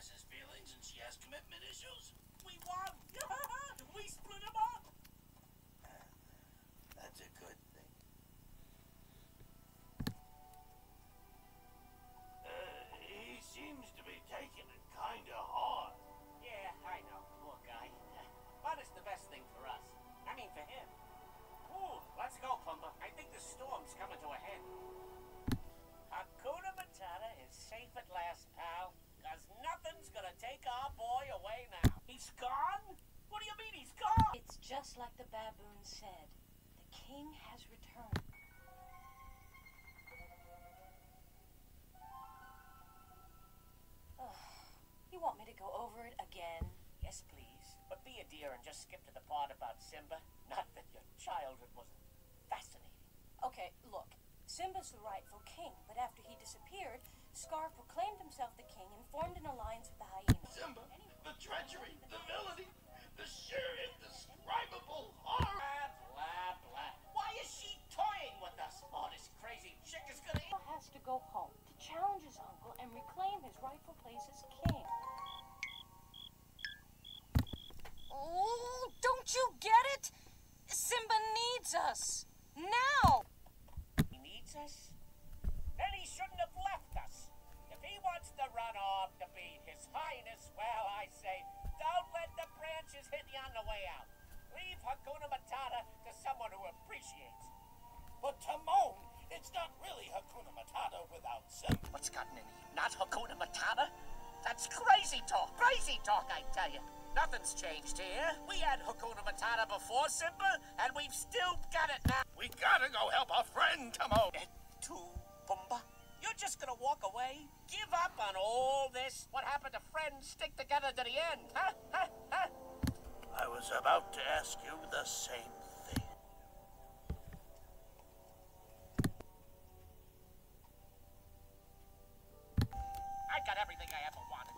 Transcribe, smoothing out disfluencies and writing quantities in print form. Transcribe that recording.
has his feelings and she has commitment issues. We won! We split him up! That's a good thing. He seems to be taking it kinda hard. Yeah, I know. Poor guy. But it's the best thing for us. I mean, for him. Ooh, let's go, Pumbaa. I think the storm's coming to a head. Hakuna Matata is safe at last, pal. Cause nothing's gonna take our boy away now. He's gone? What do you mean he's gone? It's just like the baboon said. The king has returned. You want me to go over it again? Yes, please. But be a dear and just skip to the part about Simba. Not that your childhood wasn't fascinating. Okay, look. Simba's the rightful king, but after he disappeared, Scar proclaimed himself the king and formed an alliance with the hyenas. Simba, the treachery, the villainy, the sheer indescribable horror. Blah, blah, blah. Why is she toying with us? Oh, this crazy chick is gonna... Simba has to go home to challenge his uncle and reclaim his rightful place as king. Oh, don't you get it? Simba needs us. Now! He needs us? Then he shouldn't have left us. If he wants to run off to be His Highness, well, I say, don't let the branches hit you on the way out. Leave Hakuna Matata to someone who appreciates. But Timon, it's not really Hakuna Matata without Simba. What's gotten into you? Not Hakuna Matata? That's crazy talk, I tell you. Nothing's changed here. We had Hakuna Matata before Simba, and we've still got it now. We gotta go help our friend Timon. To Pumbaa? You're just gonna walk away? Give up on all this? What happened to friends stick together to the end, huh? I was about to ask you the same thing. I got everything I ever wanted.